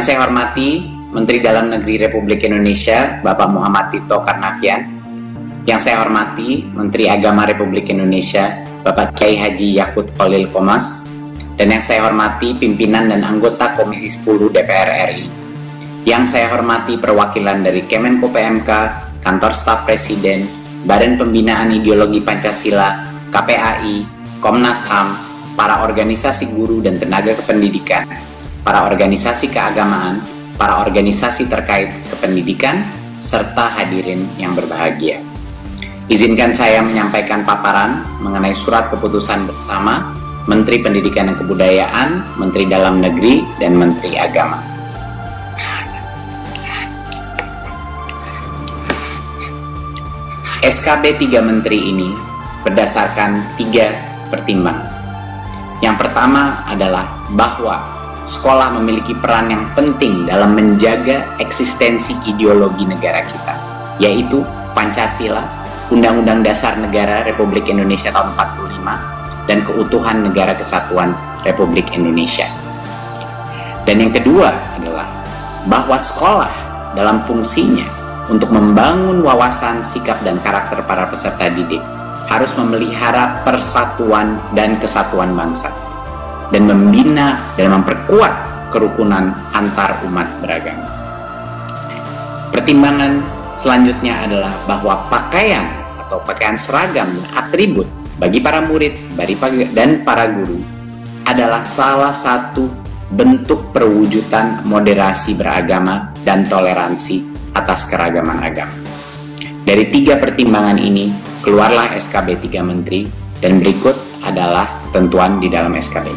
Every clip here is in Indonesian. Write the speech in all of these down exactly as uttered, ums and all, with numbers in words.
Yang saya hormati Menteri Dalam Negeri Republik Indonesia Bapak Muhammad Tito Karnavian. Yang saya hormati Menteri Agama Republik Indonesia Bapak Kiai Haji Yakut Khalil Qomas. Dan yang saya hormati pimpinan dan anggota Komisi sepuluh D P R R I. Yang saya hormati perwakilan dari Kemenko P M K, Kantor Staf Presiden, Badan Pembinaan Ideologi Pancasila, K P A I, Komnas H A M, para organisasi guru dan tenaga kependidikan, para organisasi keagamaan, para organisasi terkait kependidikan, serta hadirin yang berbahagia. Izinkan saya menyampaikan paparan mengenai surat keputusan bersama Menteri Pendidikan dan Kebudayaan, Menteri Dalam Negeri, dan Menteri Agama. S K B tiga Menteri ini berdasarkan tiga pertimbangan. Yang pertama adalah bahwa sekolah memiliki peran yang penting dalam menjaga eksistensi ideologi negara kita, yaitu Pancasila, Undang-Undang Dasar Negara Republik Indonesia tahun empat puluh lima, dan keutuhan Negara Kesatuan Republik Indonesia. Dan yang kedua adalah bahwa sekolah dalam fungsinya untuk membangun wawasan, sikap, dan karakter para peserta didik harus memelihara persatuan dan kesatuan bangsa dan membina dan memperkuat kerukunan antar umat beragama. Pertimbangan selanjutnya adalah bahwa pakaian atau pakaian seragam dan atribut bagi para murid dan para guru adalah salah satu bentuk perwujudan moderasi beragama dan toleransi atas keragaman agama. Dari tiga pertimbangan ini keluarlah S K B tiga Menteri, dan berikut adalah tentuan di dalam S K B.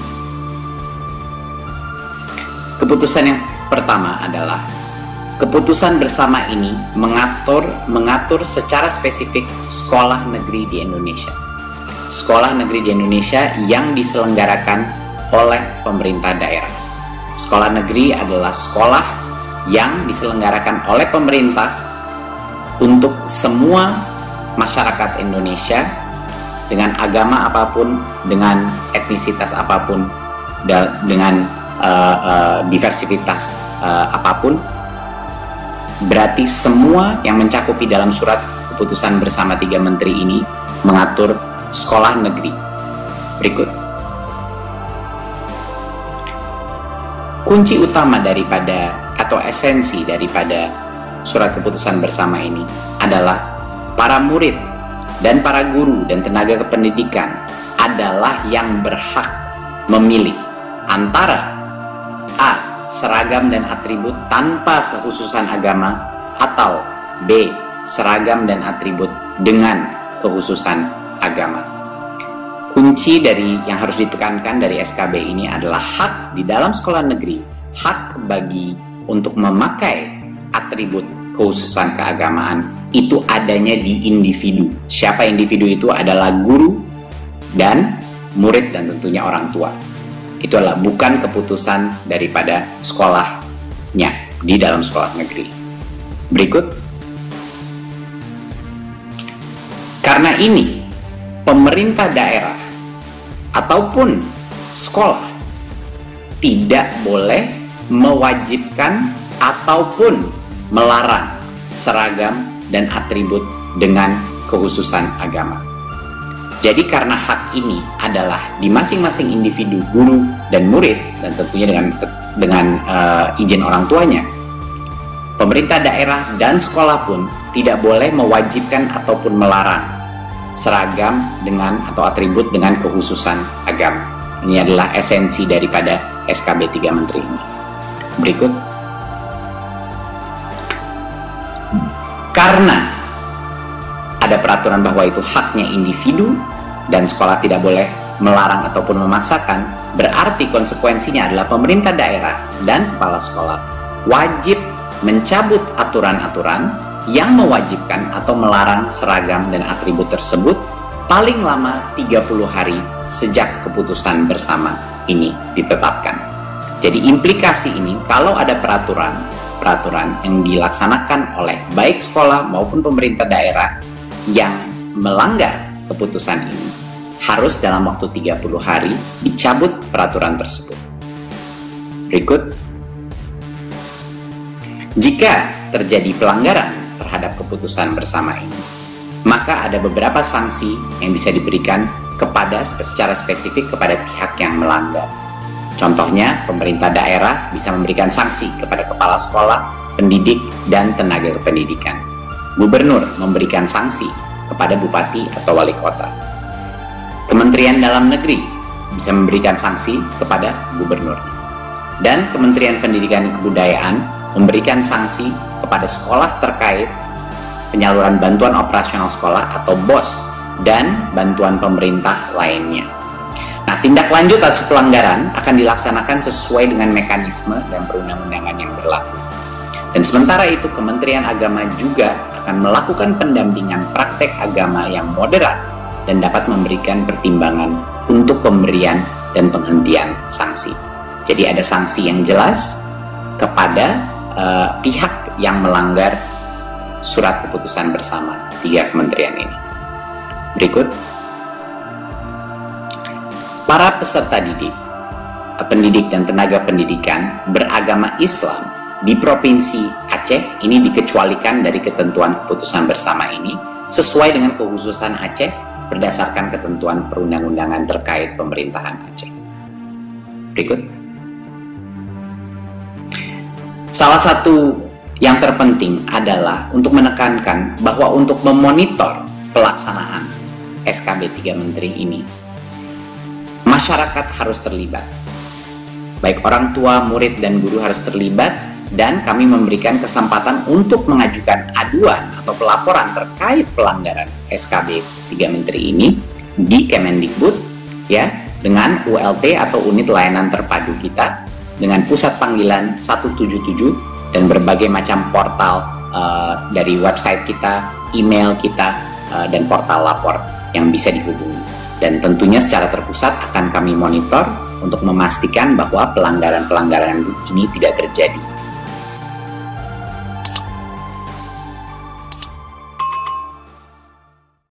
Keputusan yang pertama adalah keputusan bersama ini mengatur mengatur secara spesifik sekolah negeri di Indonesia. Sekolah negeri di Indonesia yang diselenggarakan oleh pemerintah daerah. Sekolah negeri adalah sekolah yang diselenggarakan oleh pemerintah untuk semua masyarakat Indonesia dengan agama apapun, dengan etnisitas apapun, dan dengan uh, uh, diversitas uh, apapun. Berarti semua yang mencakupi dalam surat keputusan bersama tiga menteri ini mengatur sekolah negeri. Berikut. Kunci utama daripada atau esensi daripada surat keputusan bersama ini adalah para murid dan para guru dan tenaga kependidikan adalah yang berhak memilih antara A. seragam dan atribut tanpa kekhususan agama, atau B. seragam dan atribut dengan kekhususan agama. Kunci dari yang harus ditekankan dari S K B ini adalah hak di dalam sekolah negeri, hak bagi untuk memakai atribut kekhususan keagamaan itu adanya di individu. Siapa individu itu adalah guru dan murid dan tentunya orang tua. Itu adalah bukan keputusan daripada sekolahnya di dalam sekolah negeri. Berikut. Karena ini, pemerintah daerah ataupun sekolah tidak boleh mewajibkan ataupun melarang seragam dan atribut dengan kekhususan agama. Jadi karena hak ini adalah di masing-masing individu, guru dan murid, dan tentunya dengan dengan uh, izin orang tuanya, pemerintah daerah dan sekolah pun tidak boleh mewajibkan ataupun melarang seragam dengan atau atribut dengan kekhususan agama. Ini adalah esensi daripada S K B tiga Menteri ini. Berikut. Karena ada peraturan bahwa itu haknya individu dan sekolah tidak boleh melarang ataupun memaksakan, berarti konsekuensinya adalah pemerintah daerah dan kepala sekolah wajib mencabut aturan-aturan yang mewajibkan atau melarang seragam dan atribut tersebut paling lama tiga puluh hari sejak keputusan bersama ini ditetapkan. Jadi implikasi ini, kalau ada peraturan peraturan yang dilaksanakan oleh baik sekolah maupun pemerintah daerah yang melanggar keputusan ini, harus dalam waktu tiga puluh hari dicabut peraturan tersebut. Berikut. Jika terjadi pelanggaran terhadap keputusan bersama ini, maka ada beberapa sanksi yang bisa diberikan kepada secara spesifik kepada pihak yang melanggar. Contohnya, pemerintah daerah bisa memberikan sanksi kepada kepala sekolah, pendidik, dan tenaga kependidikan. Gubernur memberikan sanksi kepada bupati atau wali kota. Kementerian Dalam Negeri bisa memberikan sanksi kepada gubernur. Dan Kementerian Pendidikan dan Kebudayaan memberikan sanksi kepada sekolah terkait penyaluran bantuan operasional sekolah atau B O S dan bantuan pemerintah lainnya. Nah, tindak lanjut atas pelanggaran akan dilaksanakan sesuai dengan mekanisme dan perundang-undangan yang berlaku. Dan sementara itu, Kementerian Agama juga akan melakukan pendampingan praktek agama yang moderat dan dapat memberikan pertimbangan untuk pemberian dan penghentian sanksi. Jadi ada sanksi yang jelas kepada uh, pihak yang melanggar surat keputusan bersama tiga kementerian ini. Berikut, para peserta didik, pendidik dan tenaga pendidikan beragama Islam di Provinsi Aceh ini dikecualikan dari ketentuan keputusan bersama ini sesuai dengan kekhususan Aceh berdasarkan ketentuan perundang-undangan terkait pemerintahan Aceh. Berikut. Salah satu yang terpenting adalah untuk menekankan bahwa untuk memonitor pelaksanaan S K B tiga Menteri ini, masyarakat harus terlibat. Baik orang tua, murid, dan guru harus terlibat, dan kami memberikan kesempatan untuk mengajukan aduan atau pelaporan terkait pelanggaran S K B tiga Menteri ini di Kemendikbud ya, dengan U L T atau unit layanan terpadu kita, dengan pusat panggilan satu tujuh tujuh dan berbagai macam portal uh, dari website kita, email kita, uh, dan portal lapor yang bisa dihubungi. Dan tentunya secara terpusat akan kami monitor untuk memastikan bahwa pelanggaran-pelanggaran ini tidak terjadi.